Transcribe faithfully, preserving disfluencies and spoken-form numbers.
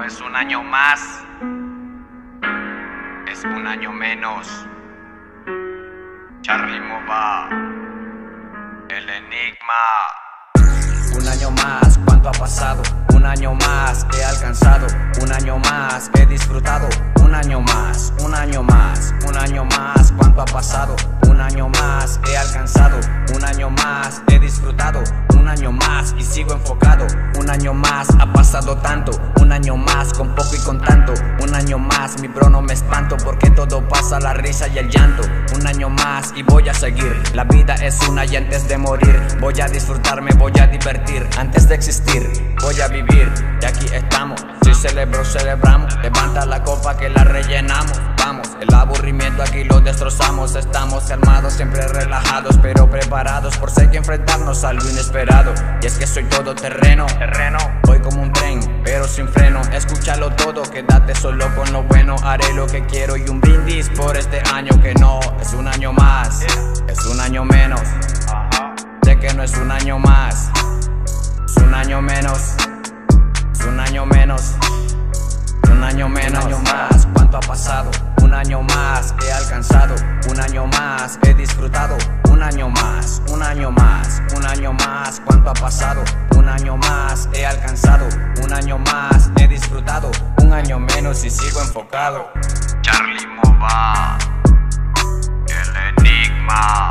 es un año más, es un año menos. Charlie Mova, el enigma. Un año más, ¿cuánto ha pasado? Un año más, he alcanzado. Un año más, he disfrutado. Un año más, un año más, un año más, ¿cuánto ha pasado? Un año más, he alcanzado. Un año más, he disfrutado. Un año más y sigo enfocado. Un año más, ha pasado tanto. Un año más, con poco y con tanto. Un año más, mi bro, no me espanto, porque todo pasa, la risa y el llanto. Un año más y voy a seguir. La vida es una y antes de morir voy a disfrutarme, voy a divertir. Antes de existir, voy a vivir. Y aquí estamos, si celebro, celebramos. Levanta la copa que la rellenamos. Vamos, el aburrimiento aquí lo destrozamos. Estamos calmados, siempre relajados, pero preparados por ser que enfrentarnos a lo inesperado. Y es que soy todo terreno, terreno. Voy como un tren, pero sin freno. Escúchalo todo, quédate solo con lo bueno. Haré lo que quiero y un brindis por este año que no es un año más, es un año menos. Sé que no es un año más, es un año menos, es un año menos, un año menos. Un año más, ¿cuánto ha pasado? Un año más, he alcanzado. Un año más, he disfrutado. Un año más, un año más, un año más, ¿cuánto ha pasado? Un año más, he alcanzado. Un año más, he disfrutado. Un año menos y sigo enfocado. Charlie Mova, el enigma.